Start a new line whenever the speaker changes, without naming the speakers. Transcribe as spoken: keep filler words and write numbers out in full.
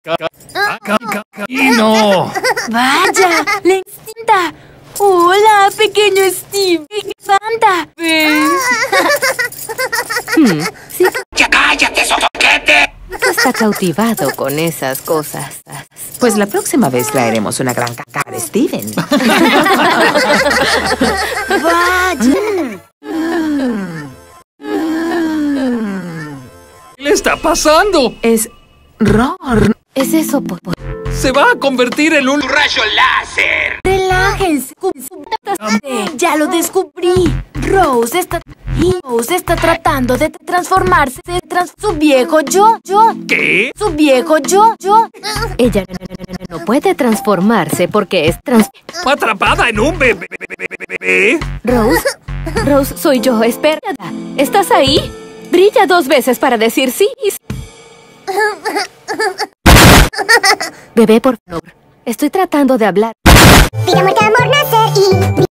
¡Y no!
¡Vaya! ¡Le encanta! ¡Hola, pequeño Steve! ¡Me encanta! ¡Ven!
Hmm, sí.
¡Ya cállate, sotoquete!
Está cautivado con esas cosas. Pues la próxima vez traeremos una gran caca de Steven.
¡Vaya!
¿Qué le está pasando?
Es Ron. Es eso, por... por-
¡Se va a convertir en un rayo láser!
¡Relájense! ¡Ya lo descubrí! Rose está... Rose está tratando de transformarse de trans su viejo yo, yo.
¿Qué?
Su viejo yo, yo.
Ella no puede transformarse porque es trans...
¡Atrapada en un bebé! bebé.
Rose, Rose, soy yo. Espera. ¿Estás ahí? Brilla dos veces para decir sí. Bebé, por favor. Estoy tratando de hablar.
Vida, muerte, amor, nacer y